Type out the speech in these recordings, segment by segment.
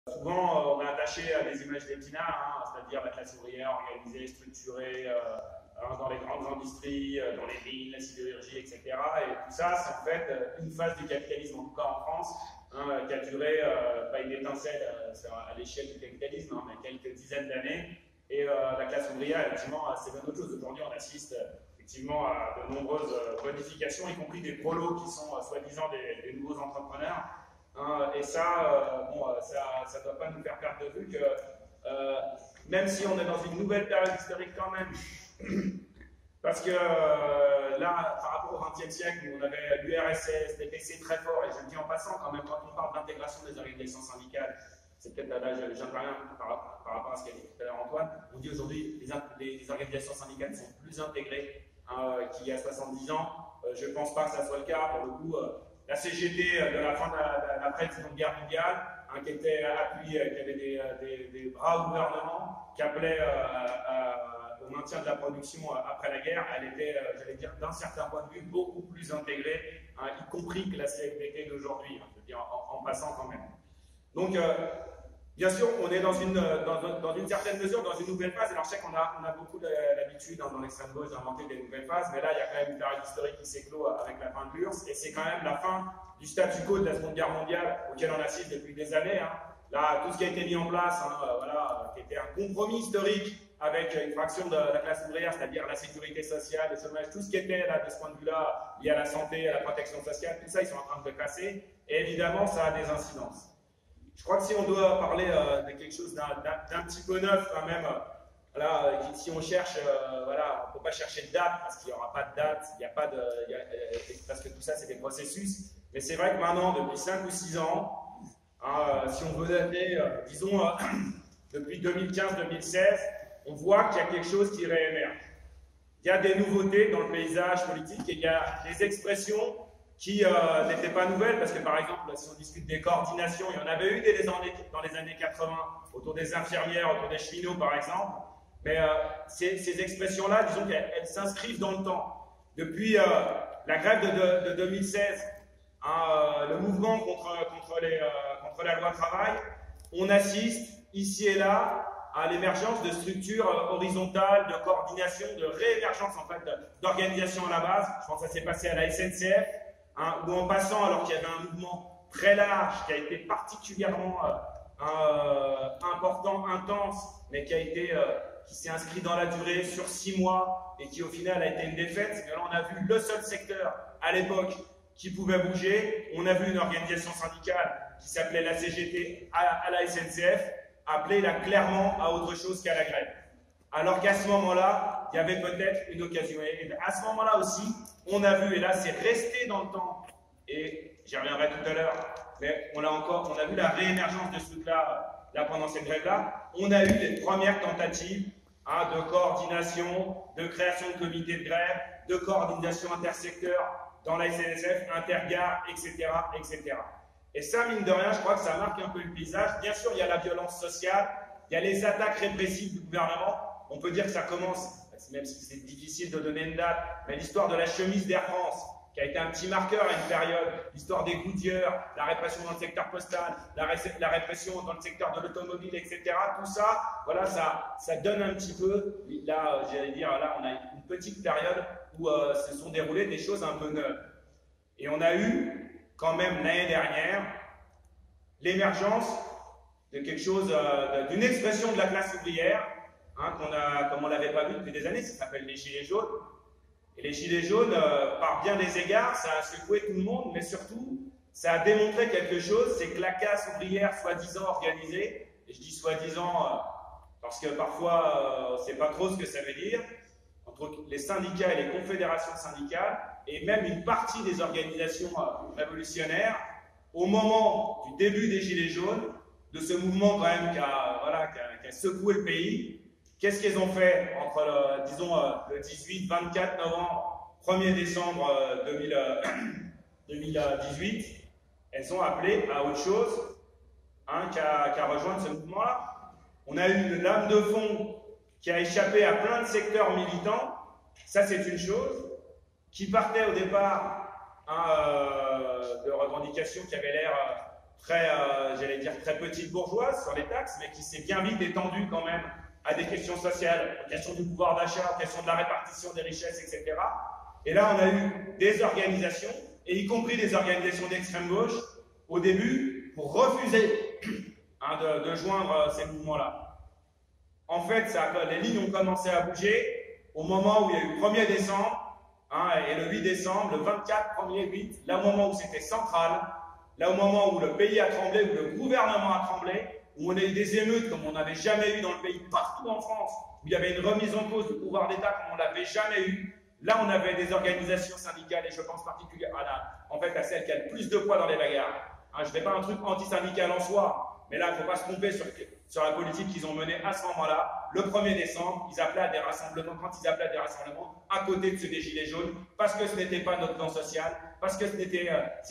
Souvent, on est attaché à des images d'Épinal, c'est-à-dire la classe ouvrière organisée, structurée dans les grandes industries, dans les mines, la sidérurgie, etc. Et tout ça, c'est en fait une phase du capitalisme, en tout cas en France, qui a duré, pas une étincelle à l'échelle du capitalisme, mais quelques dizaines d'années. Et la classe ouvrière, effectivement, c'est bien autre chose. Aujourd'hui, on assiste effectivement à de nombreuses modifications, y compris des prolos qui sont soi-disant des nouveaux entrepreneurs. Et ça, ça ne doit pas nous faire perdre de vue que même si on est dans une nouvelle période historique quand même, parce que là, par rapport au XXe siècle, où on avait l'URSS, des PC très forts, et je le dis en passant, quand même, quand on parle d'intégration des organisations syndicales, c'est peut-être là, j'interviens par rapport à ce qu'a dit tout à l'heure Antoine, on dit aujourd'hui les organisations syndicales sont plus intégrées qu'il y a 70 ans. Je ne pense pas que ça soit le cas. Pour le coup, la CGT de la fin de l'après-Seconde Guerre mondiale, qui était appuyée, qui avait des bras au gouvernement, qui appelait au maintien de la production après la guerre, elle était, j'allais dire, d'un certain point de vue, beaucoup plus intégrée, y compris que la CFDT d'aujourd'hui, je veux dire, en passant quand même. Donc, bien sûr, on est dans une certaine mesure dans une nouvelle phase. Alors, je sais qu'on a beaucoup l'habitude dans l'extrême gauche d'inventer des nouvelles phases, mais là, il y a quand même une période historique qui s'éclot avec la fin de l'URSS, et c'est quand même la fin du statu quo de la Seconde Guerre mondiale auquel on assiste depuis des années. Là, tout ce qui a été mis en place, voilà, qui était un compromis historique avec une fraction de la classe ouvrière, c'est-à-dire la sécurité sociale, le chômage, tout ce qui était là, de ce point de vue-là, lié à la santé, à la protection sociale, tout ça, ils sont en train de le casser, et évidemment, ça a des incidences. Je crois que si on doit parler de quelque chose d'un petit peu neuf quand même, voilà, si on cherche, voilà, on ne peut pas chercher de date parce qu'il n'y aura pas de date, il n'y a pas de, parce que tout ça c'est des processus. Mais c'est vrai que maintenant, depuis 5 ou 6 ans, si on veut dater, disons, depuis 2015-2016, on voit qu'il y a quelque chose qui réémerge. Il y a des nouveautés dans le paysage politique et il y a des expressions qui n'étaient pas nouvelles, parce que par exemple, si on discute des coordinations, il y en avait eu dans les années 80, autour des infirmières, autour des cheminots par exemple, mais ces expressions-là, disons qu'elles s'inscrivent dans le temps. Depuis la grève de 2016, le mouvement contre la loi travail, on assiste ici et là à l'émergence de structures horizontales, de coordination, de réémergence en fait d'organisation à la base. Je pense que ça s'est passé à la SNCF, où en passant, alors qu'il y avait un mouvement très large, qui a été particulièrement important, intense, mais qui s'est inscrit dans la durée sur 6 mois et qui au final a été une défaite. Là, on a vu le seul secteur à l'époque qui pouvait bouger. On a vu une organisation syndicale qui s'appelait la CGT à la SNCF appeler là clairement à autre chose qu'à la grève. Alors qu'à ce moment-là, il y avait peut-être une occasion. Et à ce moment-là aussi, on a vu, et là c'est resté dans le temps, et j'y reviendrai tout à l'heure, mais on a vu la réémergence de ce truc-là pendant cette grève-là. On a eu les premières tentatives de coordination, de création de comités de grève, de coordination intersecteur dans la SNCF, intergare, etc., etc. Et ça, mine de rien, je crois que ça marque un peu le paysage. Bien sûr, il y a la violence sociale, il y a les attaques répressives du gouvernement. On peut dire que ça commence, même si c'est difficile de donner une date, mais l'histoire de la chemise d'Air France, qui a été un petit marqueur à une période, l'histoire des gouttières, la répression dans le secteur postal, la répression dans le secteur de l'automobile, etc. Tout ça, voilà, ça donne un petit peu, là, j'allais dire, là, on a une petite période où se sont déroulées des choses un peu neuves. Et on a eu, quand même, l'année dernière, l'émergence de quelque chose, d'une expression de la classe ouvrière, comme on ne l'avait pas vu depuis des années, ça s'appelle les Gilets jaunes. Et les Gilets jaunes, par bien des égards, ça a secoué tout le monde, mais surtout, ça a démontré quelque chose, c'est que la classe ouvrière soi-disant organisée, et je dis soi-disant parce que parfois, on ne sait pas trop ce que ça veut dire, entre les syndicats et les confédérations syndicales, et même une partie des organisations révolutionnaires, au moment du début des Gilets jaunes, de ce mouvement quand même qui a secoué le pays. Qu'est-ce qu'ils ont fait entre le 18, 24 novembre, 1er décembre 2018? Elles ont appelé à autre chose qu'à rejoindre ce mouvement-là. On a eu une lame de fond qui a échappé à plein de secteurs militants. Ça, c'est une chose qui partait au départ de revendications qui avaient l'air j'allais dire, très petite bourgeoise sur les taxes, mais qui s'est bien vite étendue quand même à des questions sociales, aux questions du pouvoir d'achat, aux questions de la répartition des richesses, etc. Et là, on a eu des organisations, et y compris des organisations d'extrême gauche, au début, pour refuser de joindre ces mouvements-là. En fait, les lignes ont commencé à bouger au moment où il y a eu le 1er décembre, et le 8 décembre, le 24, 1er, 8, là au moment où c'était central, là au moment où le pays a tremblé, où le gouvernement a tremblé, où on a eu des émeutes comme on n'avait jamais eu dans le pays, partout en France, où il y avait une remise en cause du pouvoir d'État comme on ne l'avait jamais eu. Là, on avait des organisations syndicales, et je pense particulièrement à celle qui a le plus de poids dans les bagarres. Je ne fais pas un truc anti-syndical en soi, mais là, il ne faut pas se tromper sur la politique qu'ils ont menée à ce moment-là. Le 1er décembre, ils appelaient à des rassemblements, quand ils appelaient à des rassemblements, à côté de ceux des Gilets jaunes, parce que ce n'était pas notre plan social, parce que c'était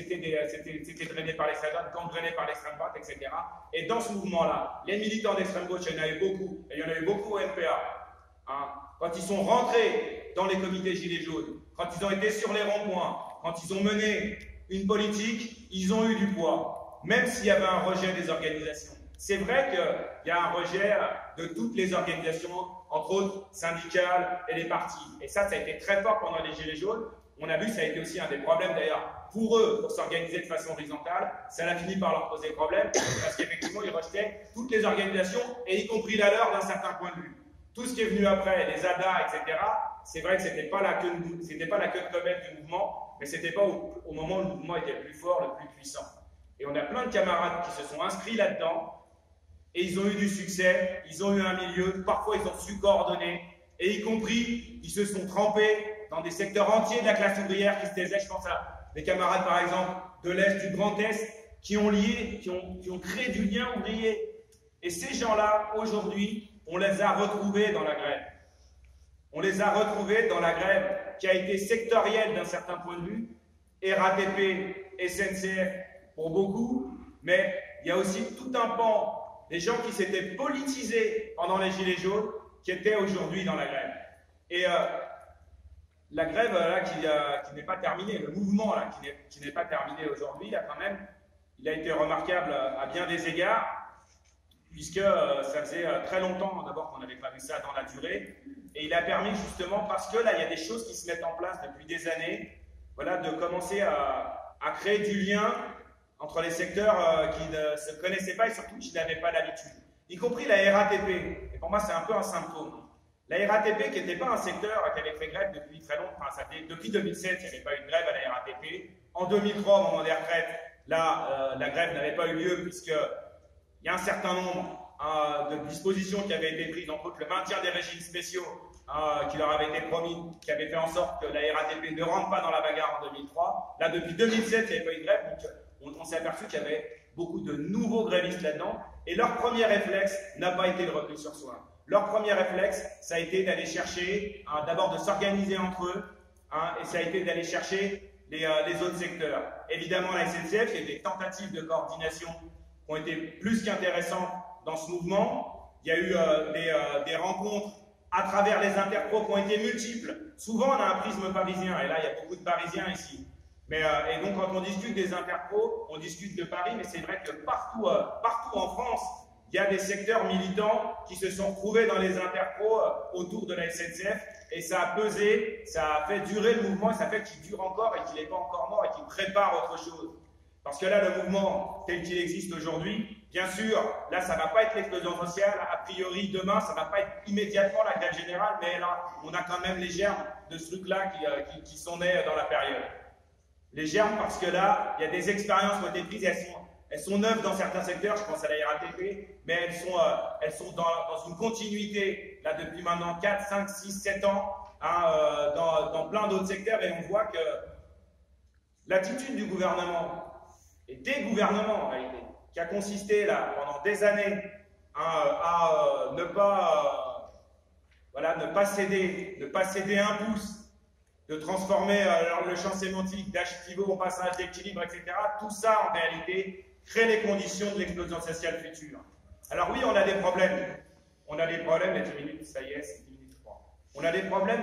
drainé par l'extrême droite, gangréné par l'extrême droite, etc. Et dans ce mouvement-là, les militants d'extrême gauche, il y en a eu beaucoup, et il y en a eu beaucoup au NPA. Quand ils sont rentrés dans les comités Gilets jaunes, quand ils ont été sur les ronds-points, quand ils ont mené une politique, ils ont eu du poids, même s'il y avait un rejet des organisations. C'est vrai qu'il y a un rejet de toutes les organisations, entre autres syndicales et les partis. Et ça a été très fort pendant les Gilets jaunes. On a vu que ça a été aussi un des problèmes d'ailleurs pour eux, pour s'organiser de façon horizontale. Ça a fini par leur poser problème, parce qu'effectivement, ils rejetaient toutes les organisations, et y compris la leur d'un certain point de vue. Tout ce qui est venu après, les ADA, etc., c'est vrai que ce n'était pas la queue de comète du mouvement, mais ce n'était pas au moment où le mouvement était le plus fort, le plus puissant. Et on a plein de camarades qui se sont inscrits là-dedans, et ils ont eu du succès, ils ont eu un milieu, parfois ils ont su coordonner, et y compris, ils se sont trempés dans des secteurs entiers de la classe ouvrière qui se taisaient. Je pense à des camarades, par exemple, de l'Est, du Grand Est, qui ont créé du lien ouvrier. Et ces gens-là, aujourd'hui, on les a retrouvés dans la grève. On les a retrouvés dans la grève qui a été sectorielle d'un certain point de vue, RATP, SNCF pour beaucoup, mais il y a aussi tout un pan des gens qui s'étaient politisés pendant les Gilets jaunes qui étaient aujourd'hui dans la grève. Et la grève là, qui n'est pas terminée, le mouvement là, qui n'est pas terminé aujourd'hui, là, quand même, il a été remarquable à bien des égards, puisque ça faisait très longtemps d'abord qu'on n'avait pas vu ça dans la durée, et il a permis justement, parce que là il y a des choses qui se mettent en place depuis des années, voilà, de commencer à créer du lien entre les secteurs qui ne se connaissaient pas et surtout qui n'avaient pas l'habitude, y compris la RATP. Et pour moi c'est un peu un symptôme. La RATP qui n'était pas un secteur qui avait fait grève depuis très longtemps, enfin, depuis 2007 il n'y avait pas eu de grève à la RATP. En 2003 au moment des retraites, là la grève n'avait pas eu lieu puisque il y a un certain nombre de dispositions qui avaient été prises, entre autres le maintien des régimes spéciaux qui leur avaient été promis, qui avaient fait en sorte que la RATP ne rentre pas dans la bagarre en 2003. Là, depuis 2007, il n'y avait pas eu de grève, donc on s'est aperçu qu'il y avait beaucoup de nouveaux grévistes là-dedans. Et leur premier réflexe n'a pas été le repli sur soi. Leur premier réflexe, ça a été d'aller chercher, d'abord de s'organiser entre eux, et ça a été d'aller chercher les autres secteurs. Évidemment, la SNCF, il y a des tentatives de coordination qui ont été plus qu'intéressantes dans ce mouvement. Il y a eu des rencontres à travers les interpros qui ont été multiples. Souvent, on a un prisme parisien, et là, il y a beaucoup de Parisiens ici. Et donc, quand on discute des interpros, on discute de Paris, mais c'est vrai que partout en France, il y a des secteurs militants qui se sont retrouvés dans les interpros autour de la SNCF, et ça a pesé, ça a fait durer le mouvement, et ça fait qu'il dure encore et qu'il n'est pas encore mort et qu'il prépare autre chose. Parce que là, le mouvement tel qu'il existe aujourd'hui, bien sûr, là, ça ne va pas être l'explosion sociale. A priori, demain, ça ne va pas être immédiatement la grève générale, mais là, on a quand même les germes de ce truc-là qui sont nés dans la période. Les germes, parce que là, il y a des expériences qui ont été prises, et elles sont neuves dans certains secteurs, je pense à la RATP, mais elles sont dans une continuité, là, depuis maintenant 4, 5, 6, 7 ans, dans plein d'autres secteurs, et on voit que l'attitude du gouvernement, et des gouvernements en réalité, qui a consisté là pendant des années à ne pas céder un pouce, de transformer le champ sémantique d'âge pivot en passage d'équilibre, etc. Tout ça en réalité crée les conditions de l'explosion sociale future. Alors oui, on a des problèmes. On a des problèmes, les 10 minutes, ça y est, c'est 10 minutes 3. On a des problèmes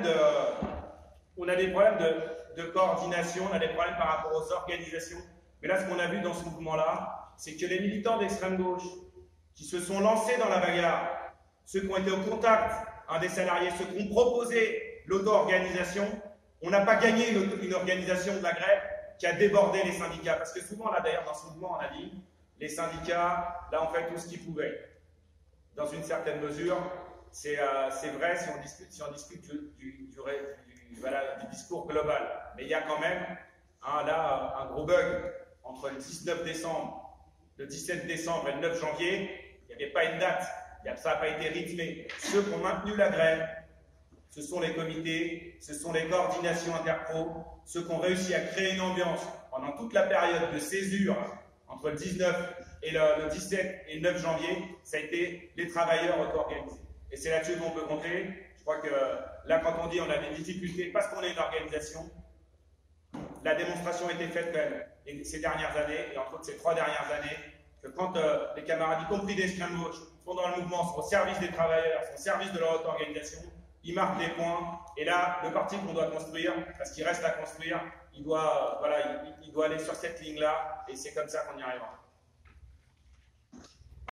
de coordination, on a des problèmes par rapport aux organisations. Mais là, ce qu'on a vu dans ce mouvement-là, c'est que les militants d'extrême gauche qui se sont lancés dans la bagarre, ceux qui ont été au contact des salariés, ceux qui ont proposé l'auto-organisation, on n'a pas gagné une organisation de la grève qui a débordé les syndicats. Parce que souvent, là d'ailleurs, dans ce mouvement, on a dit, les syndicats, là, on fait tout ce qu'ils pouvaient. Dans une certaine mesure, c'est vrai si on discute du discours global. Mais il y a quand même là un gros bug entre le 19 décembre, le 17 décembre et le 9 janvier. Il n'y avait pas une date, ça n'a pas été rythmé. Ceux qui ont maintenu la grève, ce sont les comités, ce sont les coordinations interpro, ceux qui ont réussi à créer une ambiance pendant toute la période de césure entre le 19 et le 17 et le 9 janvier, ça a été les travailleurs auto-organisés. Et c'est là-dessus qu'on peut compter. Je crois que là, quand on dit on a des difficultés parce qu'on est une organisation, la démonstration a été faite quand même ces dernières années, et entre autres ces 3 dernières années, que quand les camarades, y compris d'extrême gauche, sont dans le mouvement, sont au service des travailleurs, sont au service de leur auto-organisation, ils marquent des points. Et là, le parti qu'on doit construire, parce qu'il reste à construire, il doit aller sur cette ligne-là, et c'est comme ça qu'on y arrivera.